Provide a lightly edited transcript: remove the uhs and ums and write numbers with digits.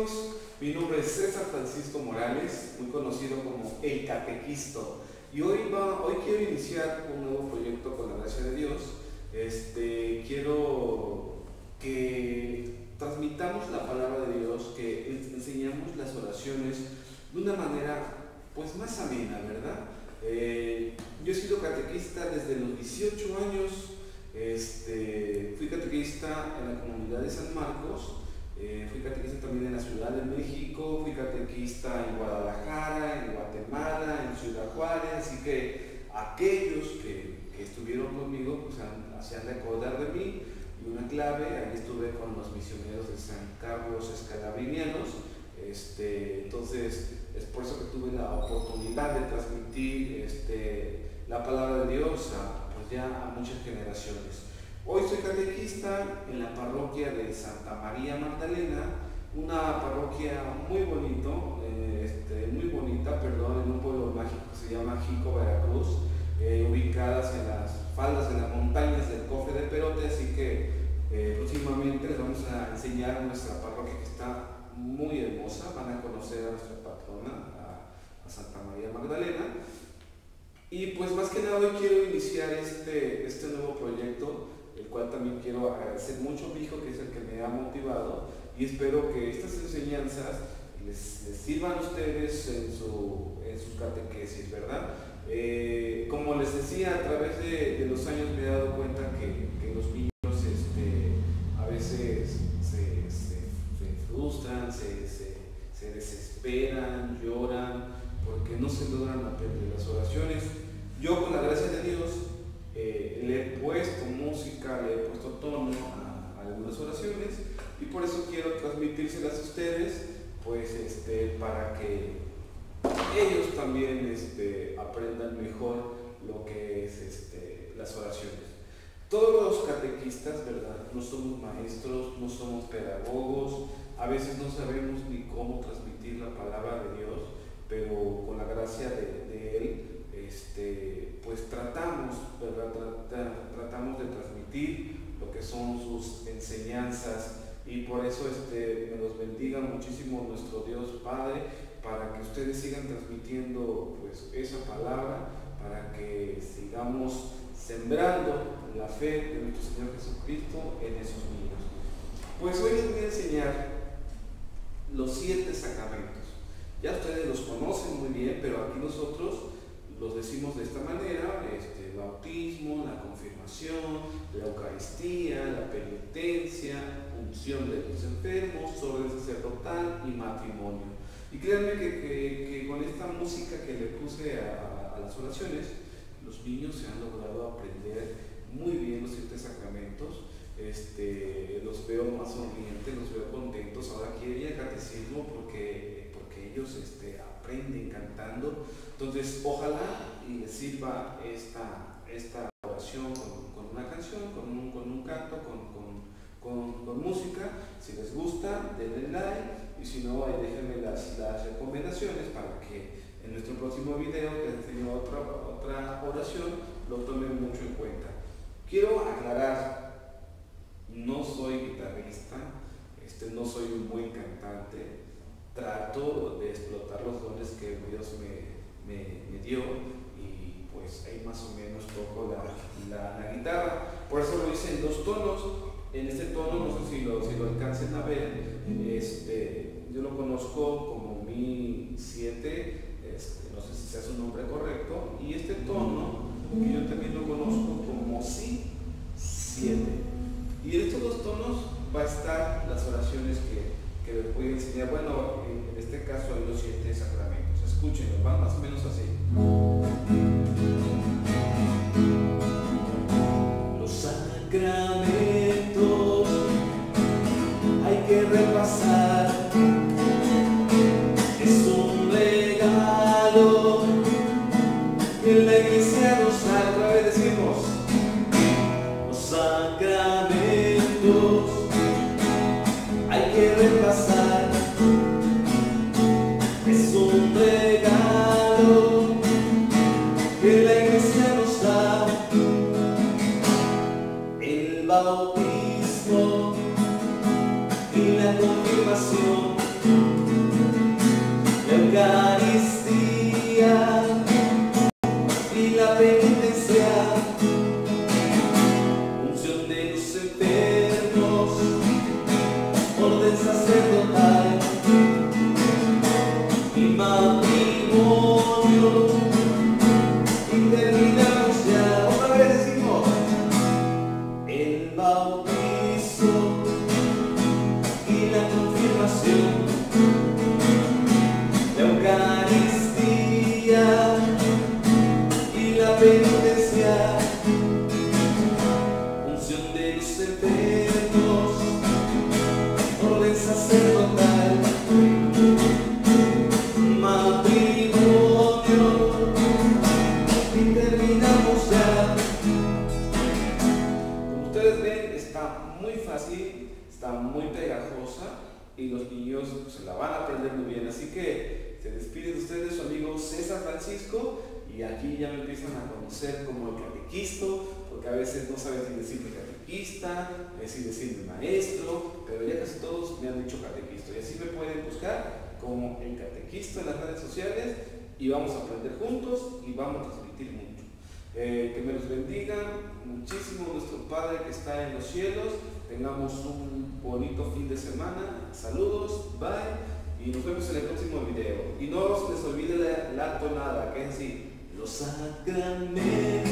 amigos, mi nombre es César Francisco Morales, muy conocido como El Catequisto, y hoy quiero iniciar un nuevo proyecto con la gracia de Dios. Quiero que transmitamos la palabra de Dios, que enseñamos las oraciones de una manera pues más amena, ¿verdad? Yo he sido catequista desde los 18 años. Fui catequista en la comunidad de San Marcos, fui catequista también en la Ciudad de México, fui catequista en Guadalajara, en Guatemala, en Ciudad Juárez, así que aquellos que estuvieron conmigo pues se han recordar de mí. Y una clave, ahí estuve con los misioneros de San Carlos Escalabrinianos. Entonces es por eso que tuve la oportunidad de transmitir la palabra de Dios a muchas generaciones. Hoy soy catequista en la parroquia de Santa María Magdalena, una parroquia muy bonita, en un pueblo mágico que se llama Jico, Veracruz, ubicadas en las faldas de las montañas del Cofre de Perote, así que próximamente les vamos a enseñar nuestra parroquia, que está muy hermosa. Van a conocer a nuestra patrona, a Santa María Magdalena. Y pues más que nada hoy quiero iniciar este nuevo proyecto, el cual también quiero agradecer mucho a mi hijo, que es el que me ha motivado, y espero que estas enseñanzas les sirvan a ustedes en su catequesis, ¿verdad? Como les decía, a través de los años me he dado cuenta que los niños a veces se frustran, se desesperan, lloran, porque no se logran aprender las oraciones. Yo, con la gracia de Dios, le he puesto música, le he puesto tono a algunas oraciones, y por eso quiero transmitírselas a ustedes, pues para que ellos también aprendan mejor lo que es las oraciones. Todos los catequistas, ¿verdad? No somos maestros, no somos pedagogos, a veces no sabemos ni cómo transmitir la palabra de Dios, pero con la gracia de Él, pues tratamos, ¿verdad? Tratamos de transmitir lo que son sus enseñanzas, y por eso me los bendiga muchísimo nuestro Dios Padre, para que ustedes sigan transmitiendo pues esa palabra, para que sigamos sembrando la fe de nuestro Señor Jesucristo en esos niños. Pues hoy les voy a enseñar los 7 sacramentos. Ya ustedes los conocen muy bien, pero aquí nosotros los decimos de esta manera: el bautismo, la confirmación, la Eucaristía, la penitencia, unción de los enfermos, orden sacerdotal y matrimonio. Y créanme que con esta música que le puse a las oraciones, los niños se han logrado aprender muy bien los 7 sacramentos. Los veo más sonrientes, los veo contentos. Ahora quieren ir al catecismo porque ellos aprenden cantando. Entonces, ojalá y les sirva esta oración con una canción, con un canto, con música. Si les gusta, denle like, y si no, déjenme las recomendaciones para que en nuestro próximo video, que les enseño otra oración, lo tomen mucho en cuenta. Quiero aclarar, no soy guitarrista, no soy un buen cantante. Trato de explotar los dones que Dios me dio, y pues ahí más o menos toco la guitarra. Por eso lo hice en 2 tonos. En este tono, no sé si lo alcancen a ver, yo lo conozco como Mi 7, no sé si sea su nombre correcto, y este tono, que yo también lo conozco como Si 7. Y en estos 2 tonos va a estar las oraciones que les voy a enseñar. Bueno, en este caso hay los 7 sacramentos. Escúchenlos, van más o menos así. Los sacramentos hay que repasar, es un regalo que la Iglesia nos da. Otra vez decimos: los sacramentos hay que repasar, es un regalo que la Iglesia nos da. El bautismo y la confirmación la Eucaristía y la penitencia, unción de los enfermos, orden sacerdotal y matrimonio. Y terminamos ya, otra vez decimos, el bautizo y la confirmación, la Eucaristía y la penitencia, unción de los enfermos, orden sacerdotal, matrimonio, y terminamos ya. Como ustedes ven, está muy fácil, está muy pegajosa y los niños pues, se la van a aprender muy bien. Así que se despide de ustedes su amigo César Francisco, y aquí ya me empiezan a conocer como el catequisto, porque a veces no saben si decirme catequista, si decirme maestro, pero ya casi todos me han dicho catequisto, y así me pueden buscar como el catequista en las redes sociales, y vamos a aprender juntos y vamos a transmitir mucho. Que me los bendiga muchísimo nuestro Padre que está en los cielos. Tengamos un bonito fin de semana. Saludos, bye, y nos vemos en el próximo video. Y no se les olvide la tonada, que es así: los sacramentos